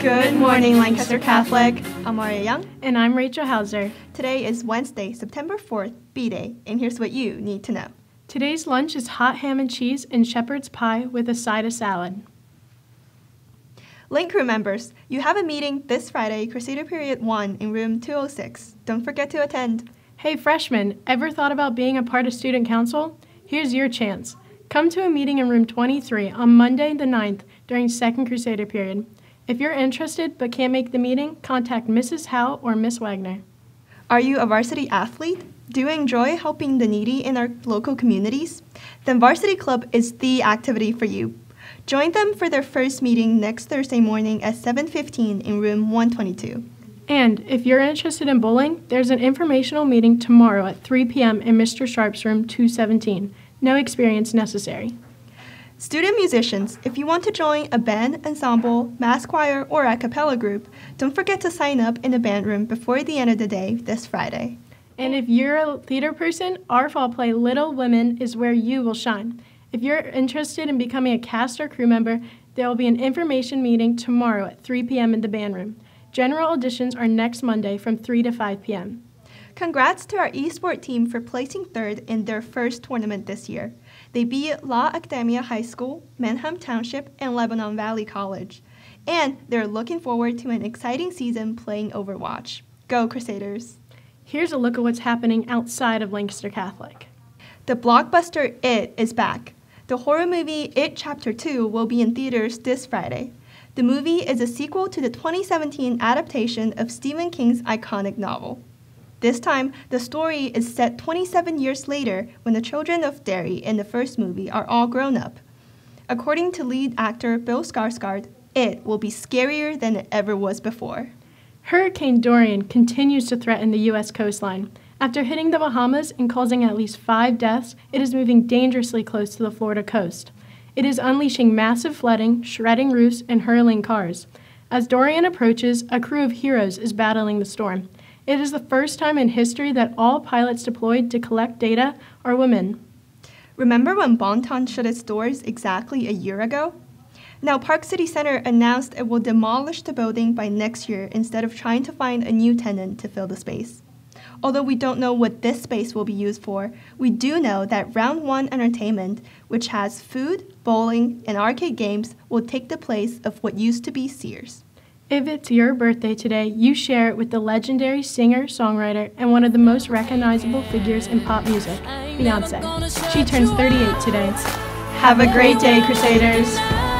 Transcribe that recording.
Good morning, Lancaster Catholic. I'm Maria Young. And I'm Rachel Hauser. Today is Wednesday, September 4th, B-Day, and here's what you need to know. Today's lunch is hot ham and cheese and shepherd's pie with a side of salad. Link crew members, you have a meeting this Friday, Crusader Period 1 in room 206. Don't forget to attend. Hey freshmen, ever thought about being a part of student council? Here's your chance. Come to a meeting in room 23 on Monday the 9th during second Crusader period. If you're interested but can't make the meeting, contact Mrs. Howe or Miss Wagner. Are you a varsity athlete? Do you enjoy helping the needy in our local communities? Then Varsity Club is the activity for you. Join them for their first meeting next Thursday morning at 7:15 in room 122. And if you're interested in bowling, there's an informational meeting tomorrow at 3 p.m. in Mr. Sharp's room 217. No experience necessary. Student musicians, if you want to join a band, ensemble, mass choir, or a cappella group, don't forget to sign up in the band room before the end of the day this Friday. And if you're a theater person, our fall play Little Women is where you will shine. If you're interested in becoming a cast or crew member, there will be an information meeting tomorrow at 3 p.m. in the band room. General auditions are next Monday from 3 to 5 p.m. Congrats to our eSport team for placing third in their first tournament this year. They beat La Academia High School, Manheim Township, and Lebanon Valley College. And they're looking forward to an exciting season playing Overwatch. Go Crusaders! Here's a look at what's happening outside of Lancaster Catholic. The blockbuster It is back. The horror movie It Chapter 2 will be in theaters this Friday. The movie is a sequel to the 2017 adaptation of Stephen King's iconic novel. This time, the story is set 27 years later when the children of Derry in the first movie are all grown up. According to lead actor Bill Skarsgård, it will be scarier than it ever was before. Hurricane Dorian continues to threaten the U.S. coastline. After hitting the Bahamas and causing at least 5 deaths, it is moving dangerously close to the Florida coast. It is unleashing massive flooding, shredding roofs, and hurling cars. As Dorian approaches, a crew of heroes is battling the storm. It is the first time in history that all pilots deployed to collect data are women. Remember when Bonton shut its doors exactly a year ago? Now Park City Center announced it will demolish the building by next year instead of trying to find a new tenant to fill the space. Although we don't know what this space will be used for, we do know that Round 1 Entertainment, which has food, bowling, and arcade games, will take the place of what used to be Sears. If it's your birthday today, you share it with the legendary singer, songwriter, and one of the most recognizable figures in pop music, Beyoncé. She turns 38 today. Have a great day, Crusaders!